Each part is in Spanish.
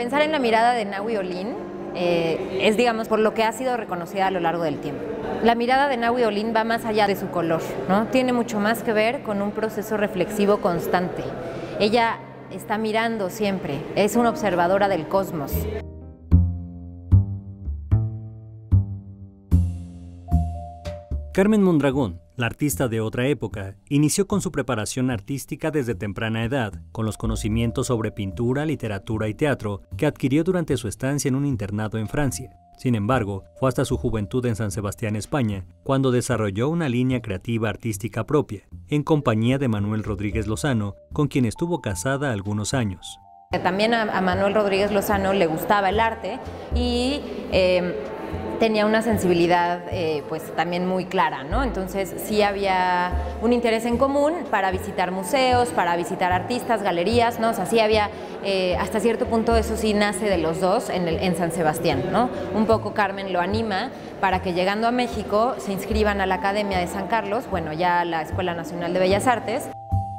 Pensar en la mirada de Nahui Olin es, digamos, por lo que ha sido reconocida a lo largo del tiempo. La mirada de Nahui Olin va más allá de su color, ¿no? Tiene mucho más que ver con un proceso reflexivo constante. Ella está mirando siempre, es una observadora del cosmos. Carmen Mondragón, la artista de otra época, inició con su preparación artística desde temprana edad, con los conocimientos sobre pintura, literatura y teatro que adquirió durante su estancia en un internado en Francia. Sin embargo, fue hasta su juventud en San Sebastián, España, cuando desarrolló una línea creativa artística propia, en compañía de Manuel Rodríguez Lozano, con quien estuvo casada algunos años. También a Manuel Rodríguez Lozano le gustaba el arte y tenía una sensibilidad pues también muy clara, ¿no? Entonces sí había un interés en común para visitar museos, para visitar artistas, galerías, ¿no? O sea, sí había, hasta cierto punto eso sí nace de los dos en San Sebastián, ¿no? Un poco Carmen lo anima para que llegando a México se inscriban a la Academia de San Carlos, bueno, ya a la Escuela Nacional de Bellas Artes.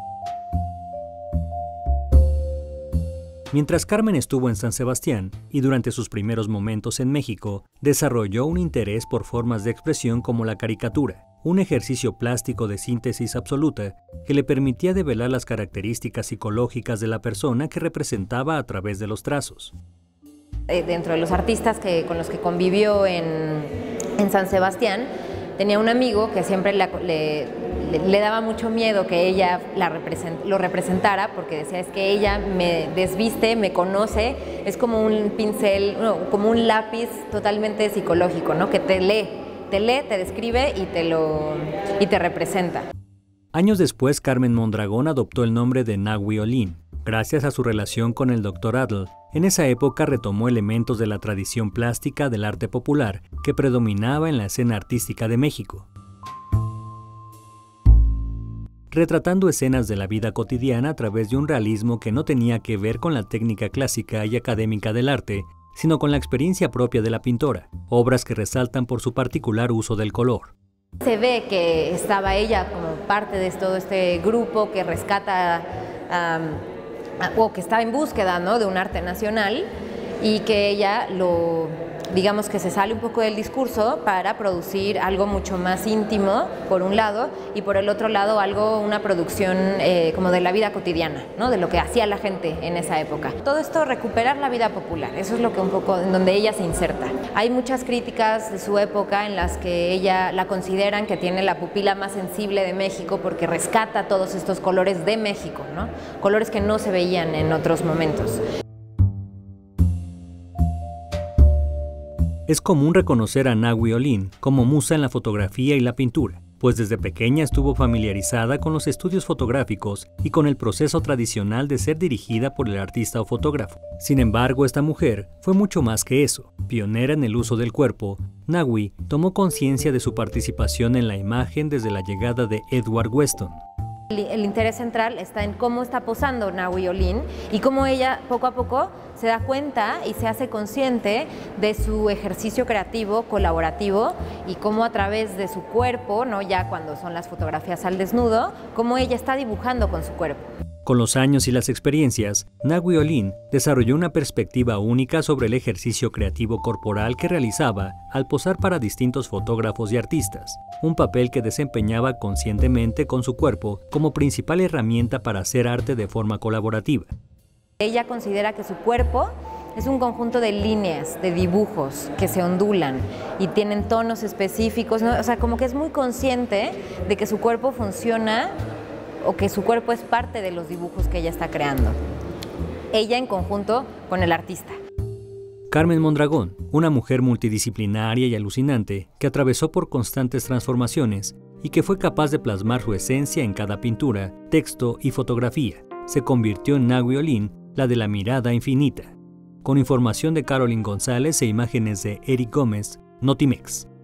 Mientras Carmen estuvo en San Sebastián y durante sus primeros momentos en México, desarrolló un interés por formas de expresión como la caricatura, un ejercicio plástico de síntesis absoluta que le permitía develar las características psicológicas de la persona que representaba a través de los trazos. Dentro de los artistas con los que convivió en San Sebastián, tenía un amigo que siempre le daba mucho miedo que ella lo representara, porque decía, es que ella me desviste, me conoce, es como un pincel, no, como un lápiz totalmente psicológico, ¿no? Que te lee, te describe y te representa. Años después, Carmen Mondragón adoptó el nombre de Nahui Olin, gracias a su relación con el Dr. Adl. En esa época retomó elementos de la tradición plástica del arte popular que predominaba en la escena artística de México, retratando escenas de la vida cotidiana a través de un realismo que no tenía que ver con la técnica clásica y académica del arte, sino con la experiencia propia de la pintora, obras que resaltan por su particular uso del color. Se ve que estaba ella como parte de todo este grupo que rescata o que está en búsqueda, ¿no?, de un arte nacional, y que ella digamos que se sale un poco del discurso para producir algo mucho más íntimo, por un lado, y por el otro lado una producción como de la vida cotidiana, ¿no?, de lo que hacía la gente en esa época. Todo esto, recuperar la vida popular, eso es lo que un poco en donde ella se inserta. Hay muchas críticas de su época en las que ella la consideran que tiene la pupila más sensible de México porque rescata todos estos colores de México, ¿no?, colores que no se veían en otros momentos. Es común reconocer a Nahui Olin como musa en la fotografía y la pintura, pues desde pequeña estuvo familiarizada con los estudios fotográficos y con el proceso tradicional de ser dirigida por el artista o fotógrafo. Sin embargo, esta mujer fue mucho más que eso. Pionera en el uso del cuerpo, Nahui tomó conciencia de su participación en la imagen desde la llegada de Edward Weston. El interés central está en cómo está posando Nahui Olin y cómo ella poco a poco se da cuenta y se hace consciente de su ejercicio creativo, colaborativo, y cómo a través de su cuerpo, ¿no?, ya cuando son las fotografías al desnudo, cómo ella está dibujando con su cuerpo. Con los años y las experiencias, Nahui Olin desarrolló una perspectiva única sobre el ejercicio creativo corporal que realizaba al posar para distintos fotógrafos y artistas, un papel que desempeñaba conscientemente con su cuerpo como principal herramienta para hacer arte de forma colaborativa. Ella considera que su cuerpo es un conjunto de líneas, de dibujos que se ondulan y tienen tonos específicos, ¿no? O sea, como que es muy consciente de que su cuerpo funciona o que su cuerpo es parte de los dibujos que ella está creando. Ella en conjunto con el artista. Carmen Mondragón, una mujer multidisciplinaria y alucinante que atravesó por constantes transformaciones y que fue capaz de plasmar su esencia en cada pintura, texto y fotografía, se convirtió en Nahui Olin, la de la mirada infinita. Con información de Caroline González e imágenes de Eric Gómez, Notimex.